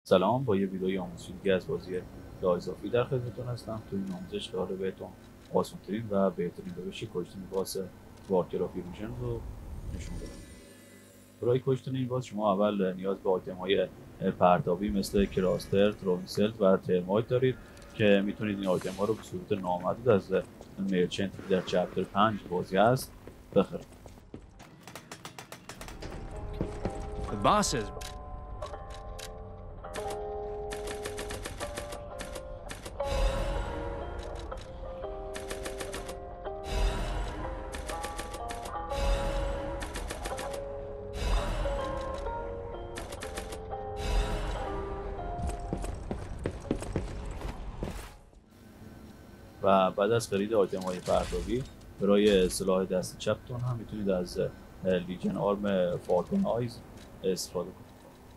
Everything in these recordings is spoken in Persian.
سلام، با یه ویدئوی آموزشی از بازی لااضافی در خدمتتون هستم. تو این آموزش قراره بهتون آسان‌ترین و بهترین روش کشتن باس وارکرافت فیوژن رو نشون بدم. برای کشتن این باس شما اول نیاز به آیتم‌های پرتابی مثل کراستر، ترونسلت و ترمایت دارید که میتونید این آیتم‌ها رو به صورت نامحدود از مرچنت در چپتر 5 بازی هست بخرید. The bosses. و بعد از خرید آیتم‌های پرتابی برای سلاح دست چپتون هم میتونید از لیژن آرم فالکون آیز استفاده کنید.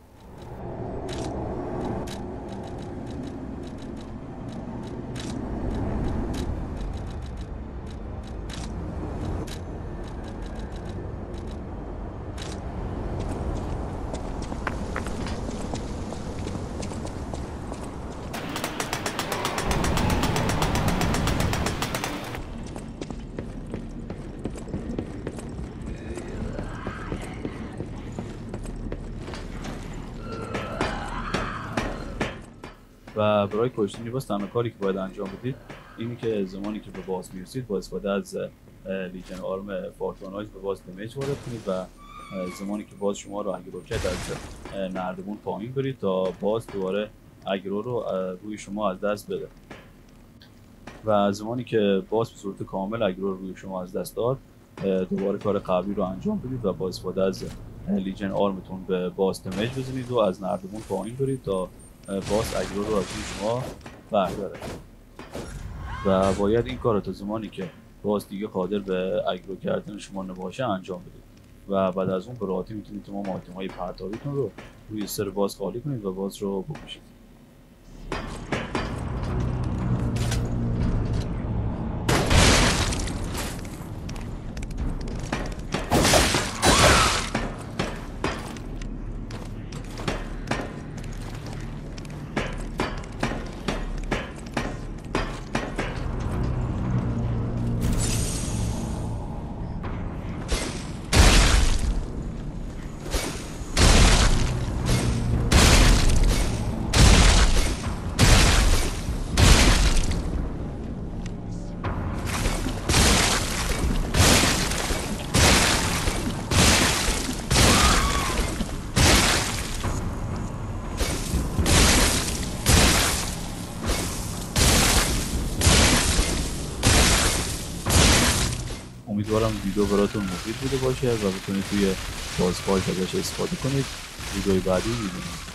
و برای کشتن باس تنها کاری که باید انجام بدید اینه که زمانی که به باس میرسید با استفاده از لیژن آرم فالکون به باس دمیج وارد کنید و زمانی که باز شما رو اگرو کرد از نردبون پایین برید تا باز دوباره اگرو رو روی شما از دست بده. و زمانی که باز به صورت کامل اگرو رو روی شما از دست داد دوباره کار قبلی رو انجام بدید و با استفاده از لیژن آرمتون به باس دمیج بزنید و از نردبون پایین برید تا باس اگرو رو از روی شما برداره. و باید این کار رو تا زمانی که باز دیگه قادر به اگرو کردن شما نباشه انجام بدید و بعد از اون به راحتی میتونید تمام آیتم‌های پرتابیتون رو روی سر باز خالی کنید و باز رو بکشید. امیدوارم ویدیو براتون مفید بوده باشه و بتونید توی بازی ازش استفاده کنید. ویدیوی بعدی می‌بینیم.